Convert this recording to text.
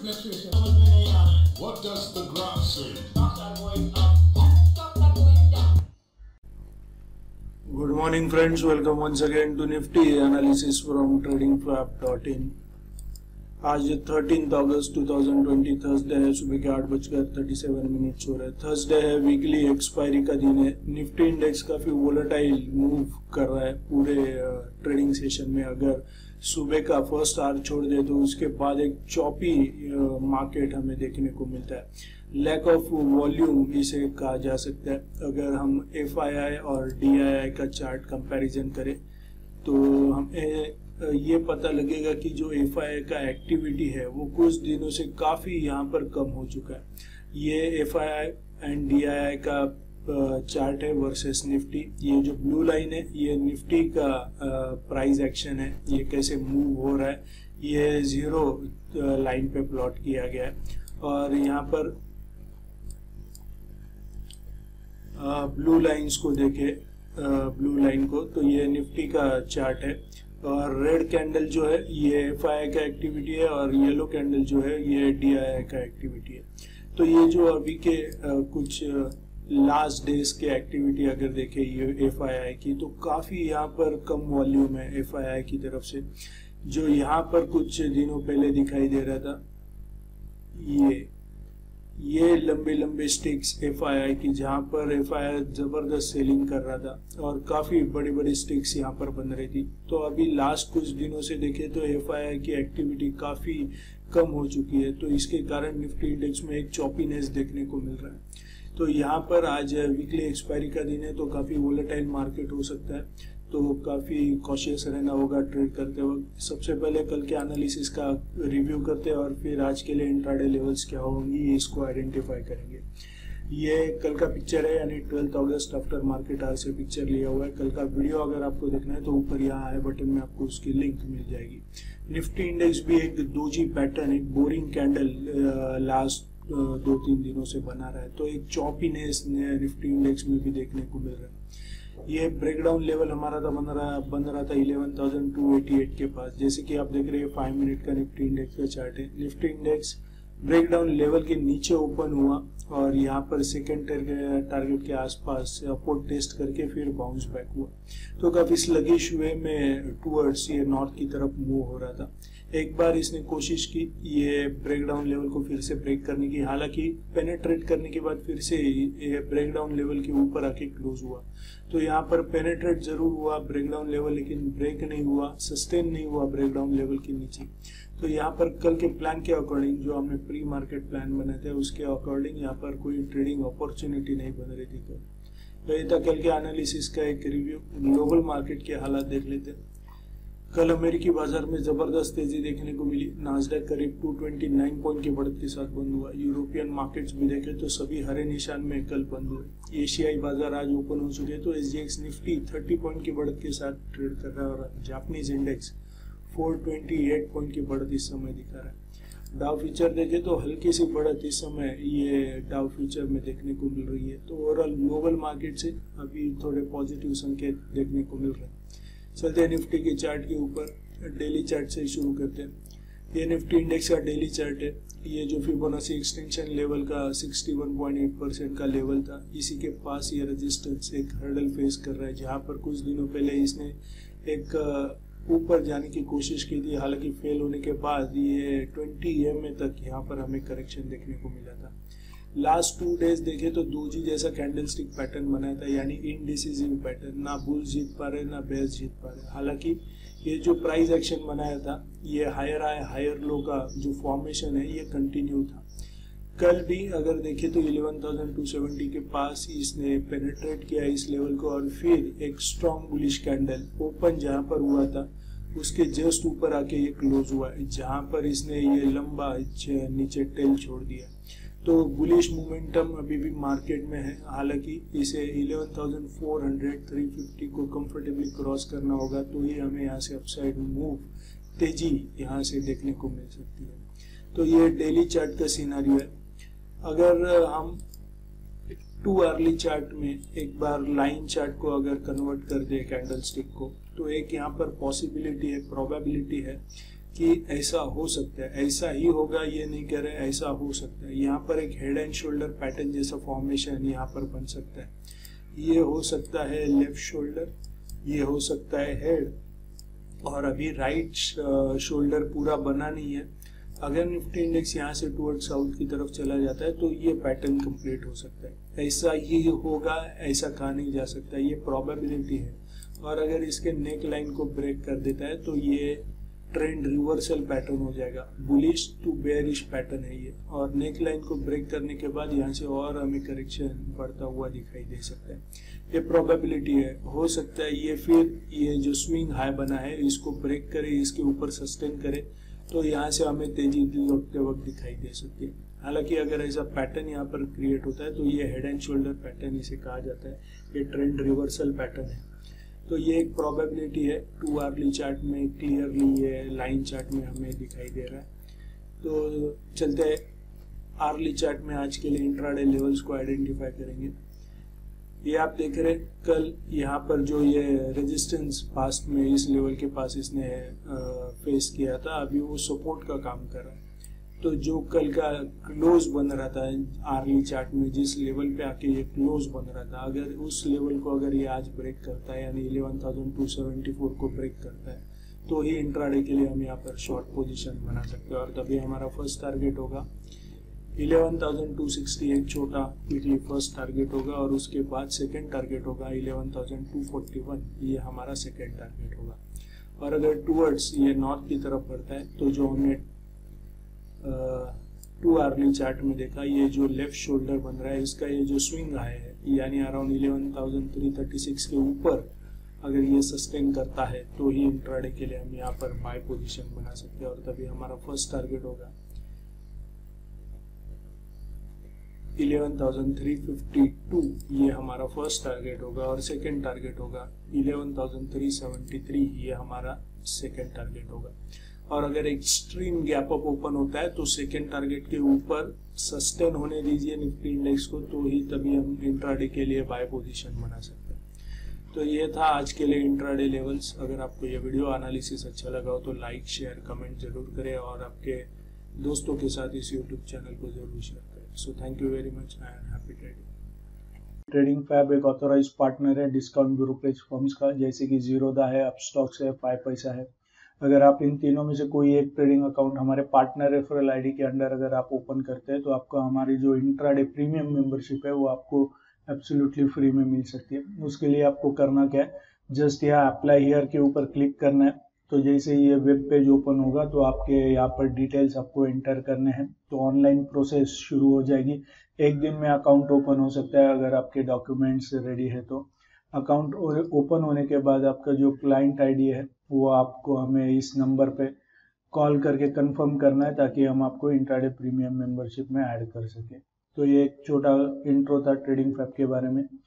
nutrition. What does the graph say? Stocks are going up. Stocks are going down. Good morning friends, welcome once again to Nifty analysis from tradingflap.in। आज 13 अगस्त 2020 Thursday है, सुबह के 8:37 हो रहे हैं। Thursday है, weekly expiry का दिन है। निफ्टी इंडेक्स काफी वोलेटाइल मूव कर रहा है पूरे ट्रेडिंग सेशन में। अगर सुबह का फर्स्ट आवर छोड़ दे तो उसके बाद एक चॉपी मार्केट हमें देखने को मिलता है। लैक ऑफ वॉल्यूम इसे कहा जा सकता है। अगर हम FII और DII का चार्ट कंपैरिजन करें तो हमें ये पता लगेगा कि जो FII का एक्टिविटी है वो कुछ दिनों से काफी यहाँ पर कम हो चुका है। ये FII एंड DII का चार्ट है वर्सेस निफ्टी। ये जो ब्लू लाइन है ये निफ्टी का प्राइस एक्शन है, ये कैसे मूव हो रहा है ये जीरो लाइन पे प्लॉट किया गया है। और यहाँ पर ब्लू लाइंस को देखे, ब्लू लाइन को, तो ये निफ्टी का चार्ट है। और रेड कैंडल जो है ये FII का एक्टिविटी है और येलो कैंडल जो है ये DII का एक्टिविटी है। तो ये जो अभी के कुछ लास्ट डेज के एक्टिविटी अगर देखें ये FII की, तो काफी यहाँ पर कम वॉल्यूम है FII की तरफ से। जो यहाँ पर कुछ दिनों पहले दिखाई दे रहा था ये लंबे लंबे स्टिक्स FII की, जहाँ पर FII जबरदस्त सेलिंग कर रहा था और काफी बड़ी बड़ी स्टिक्स यहाँ पर बन रही थी। तो अभी लास्ट कुछ दिनों से देखें तो FII की एक्टिविटी काफी कम हो चुकी है, तो इसके कारण निफ्टी इंडेक्स में एक चॉपीनेस देखने को मिल रहा है। तो यहाँ पर आज वीकली एक्सपायरी का दिन है, तो काफी वोलेटाइल मार्केट हो सकता है, तो काफी कॉशियस रहना होगा ट्रेड करते वक्त। सबसे पहले कल के एनालिसिस का रिव्यू करते हैं और फिर आज के लिए इंट्राडे लेवल्स क्या होंगी इसको आइडेंटिफाई करेंगे। ये कल का पिक्चर है, यानी 12 अगस्त आफ्टर मार्केट आवर से पिक्चर लिया हुआ है। कल का वीडियो अगर आपको देखना है तो ऊपर यहाँ आई बटन में आपको उसकी लिंक मिल जाएगी। निफ्टी इंडेक्स भी एक दोजी पैटर्न, एक बोरिंग कैंडल लास्ट 2-3 दिनों से बना रहा है, तो एक चॉपीनेस निफ्टी इंडेक्स में भी देखने को मिल रहा है। ये ब्रेकडाउन लेवल हमारा बन रहा था 11,288 के पास। जैसे कि आप देख रहे हैं 5 मिनट का निफ्टी इंडेक्स का चार्ट है। निफ्टी इंडेक्स ब्रेकडाउन लेवल के नीचे ओपन हुआ और यहाँ पर सेकंड टारगेट के आसपास अपोर्ट टेस्ट करके फिर बाउंस बैक हुआ, तो काफी स्लगिश वे में टुवर्ड्स ये नॉर्थ की तरफ मूव हो रहा था। एक बार इसने कोशिश की ये ब्रेकडाउन लेवल को फिर से ब्रेक करने की, हालांकि पेनेट्रेट करने के बाद फिर से ये ब्रेकडाउन लेवल के ऊपर आके क्लोज हुआ। तो यहाँ पर पेनेट्रेट जरूर हुआ ब्रेकडाउन लेवल, लेकिन ब्रेक नहीं हुआ, सस्टेन नहीं हुआ ब्रेकडाउन लेवल के नीचे। तो यहाँ पर कल के प्लान के अकॉर्डिंग, जो हमने प्री मार्केट प्लान बनाए थे उसके अकॉर्डिंग यहाँ पर कोई ट्रेडिंग अपॉर्चुनिटी नहीं बन रही थी। तो ये था कल के एनालिसिस का एक रिव्यू। ग्लोबल मार्केट के हालात देख लेते हैं। कल अमेरिकी बाजार में जबरदस्त तेजी देखने को मिली। नास्डैक करीब 229 पॉइंट की बढ़त के साथ बंद हुआ। यूरोपियन मार्केट्स भी देखें तो सभी हरे निशान में कल बंद हुए। एशियाई बाजार आज ओपन हो चुके हैं, तो SGX निफ्टी 30 पॉइंट की बढ़त के साथ ट्रेड कर रहा है और जापानीज इंडेक्स 428 पॉइंट की बढ़त इस समय दिखा रहा है। डाउ फ्यूचर देखें तो हल्की सी बढ़त इस समय ये डाउ फ्यूचर में देखने को मिल रही है। तो ओवरऑल ग्लोबल मार्केट से अभी थोड़े पॉजिटिव संकेत देखने को मिल रहे हैं। चलते हैं निफ्टी के चार्ट के ऊपर। डेली चार्ट से शुरू करते हैं। ये निफ्टी इंडेक्स का डेली चार्ट है। ये जो फिबोनाची एक्सटेंशन लेवल का 61.8% का लेवल था, इसी के पास ये रेजिस्टेंस एक हर्डल फेस कर रहा है, जहां पर कुछ दिनों पहले इसने एक ऊपर जाने की कोशिश की थी, हालांकि फेल होने के बाद ये 20 EMA तक यहाँ पर हमें करेक्शन देखने को मिला था। लास्ट 2 डेज देखे तो दोजी जैसा कैंडलस्टिक पैटर्न बनाया था, यानी इनडिसिसिव पैटर्न, ना बुल जीत पा रहे ना बेयर्स जीत पा रहे। हालांकि ये जो प्राइस एक्शन बनाया था, ये हायर हाई हायर लो का जो फॉर्मेशन है ये कंटिन्यू था। कल भी अगर देखे तो 11,270 के पास इसने पेनेट्रेट किया इस लेवल को और फिर एक स्ट्रॉन्ग बुलिश कैंडल ओपन जहां पर हुआ था उसके जस्ट ऊपर आके ये क्लोज हुआ है, जहां पर इसने ये लंबा नीचे टेल छोड़ दिया। तो बुलिश मोमेंटम अभी भी मार्केट में है, हालांकि इसे 11,400-350 को कंफर्टेबली क्रॉस करना होगा, तो ये हमें यहाँ से अपसाइड मूव तेजी यहाँ से देखने को मिल सकती है। तो ये डेली चार्ट का सिनारियो है। अगर हम 2 अर्ली चार्ट में एक बार लाइन चार्ट को अगर कन्वर्ट कर दे कैंडल स्टिक को, तो एक यहाँ पर पॉसिबिलिटी है, प्रोबेबिलिटी है कि ऐसा हो सकता है, ऐसा ही होगा ये नहीं कह रहे, ऐसा हो सकता है। यहाँ पर एक हेड एंड शोल्डर पैटर्न जैसा फॉर्मेशन यहाँ पर बन सकता है। ये हो सकता है लेफ्ट शोल्डर, ये हो सकता है हेड, और अभी राइट शोल्डर पूरा बना नहीं है। अगर निफ्टी इंडेक्स यहाँ से टुवर्ड साउथ की तरफ चला जाता है तो ये पैटर्न कंप्लीट हो सकता है। ऐसा ही होगा ऐसा कहा नहीं जा सकता, ये प्रोबेबिलिटी है। और अगर इसके नेक लाइन को ब्रेक कर देता है तो ये ट्रेंड रिवर्सल पैटर्न हो जाएगा, बुलिश टू बेयरिश पैटर्न है ये। और नेक लाइन को ब्रेक करने के बाद यहाँ से और हमें करेक्शन बढ़ता हुआ दिखाई दे सकता है। ये प्रोबेबिलिटी है। हो सकता है ये फिर ये जो स्विंग हाई बना है इसको ब्रेक करे, इसके ऊपर सस्टेन करे, तो यहाँ से हमें तेजी लौटते वक्त दिखाई दे सकती है। हालांकि अगर ऐसा पैटर्न यहाँ पर क्रिएट होता है तो ये हेड एंड शोल्डर पैटर्न इसे कहा जाता है, ये ट्रेंड रिवर्सल पैटर्न है। तो ये एक प्रोबेबिलिटी है। 2 आवर्ली चार्ट में क्लियरली ये लाइन चार्ट में हमें दिखाई दे रहा है। तो चलते हैं आवर्ली चार्ट में आज के लिए इंट्राडे लेवल्स को आइडेंटिफाई करेंगे। ये आप देख रहे कल यहाँ पर जो ये रेजिस्टेंस पास्ट में इस लेवल के पास इसने फेस किया था, अभी वो सपोर्ट का काम कर रहा है। तो जो कल का क्लोज बन रहा था आर्ली चार्ट में, जिस लेवल पे आके ये क्लोज बन रहा था, अगर उस लेवल को अगर ये आज ब्रेक करता है यानी 11,274 को ब्रेक करता है तो ही इंट्राडे के लिए हम यहाँ पर शॉर्ट पोजीशन बना सकते हैं। और तभी हमारा फर्स्ट टारगेट होगा 11,268, छोटा क्विकली फर्स्ट टारगेट होगा। और उसके बाद सेकेंड टारगेट होगा 11,241, ये हमारा सेकेंड टारगेट होगा। और अगर टूवर्ड्स ये नॉर्थ की तरफ बढ़ता है तो जो हमने 2 आवर्ली चार्ट में देखा, ये जो लेफ्ट शोल्डर बन रहा है इसका ये जो स्विंग हाई है यानी अराउंड 11,336 के ऊपर अगर ये सस्टेन करता है तो ही इंट्राडे के लिए हम यहाँ पर बाय पोजीशन बना सकते हैं। और तभी हमारा फर्स्ट टारगेट होगा 11,352, ये हमारा फर्स्ट टारगेट होगा। और सेकेंड टारगेट होगा 11,373, ये हमारा सेकेंड टारगेट होगा। और अगर एक्सट्रीम गैप अप ओपन होता है तो सेकेंड टारगेट के ऊपर सस्टेन होने दीजिए निफ्टी इंडेक्स को, तो ही तभी हम इंट्राडे के लिए बाय पोजीशन बना सकते हैं। तो ये था आज के लिए इंट्राडे लेवल्स। अगर आपको ये वीडियो एनालिसिस अच्छा लगा हो तो लाइक शेयर कमेंट जरूर करें और आपके दोस्तों के साथ इस यूट्यूब चैनल को जरूर शेयर करें। So thank you very much and happy trading. Trading fab एक ऑथोराइज पार्टनर है डिस्काउंट ब्रोकरेज फर्म्स का, जैसे कि जीरोदा है, अपस्टॉक्स है, 5 पैसा है। अगर आप इन तीनों में से कोई एक ट्रेडिंग अकाउंट हमारे पार्टनर रेफरल आईडी के अंडर अगर आप ओपन करते हैं तो आपको हमारी जो इंट्राडे प्रीमियम मेंबरशिप है वो आपको एब्सोल्युटली फ्री में मिल सकती है। उसके लिए आपको करना क्या है, जस्ट यहाँ अप्लाई हियर के ऊपर क्लिक करना है। तो जैसे ये वेब पेज ओपन होगा तो आपके यहाँ पर डिटेल्स आपको एंटर करने हैं, तो ऑनलाइन प्रोसेस शुरू हो जाएगी। एक दिन में अकाउंट ओपन हो सकता है अगर आपके डॉक्यूमेंट्स रेडी है तो। अकाउंट ओपन होने के बाद आपका जो क्लाइंट आईडी है वो आपको हमें इस नंबर पे कॉल करके कंफर्म करना है ताकि हम आपको इंट्राडे प्रीमियम मेंबरशिप में ऐड कर सकें। तो ये एक छोटा इंट्रो था ट्रेडिंग फैब के बारे में।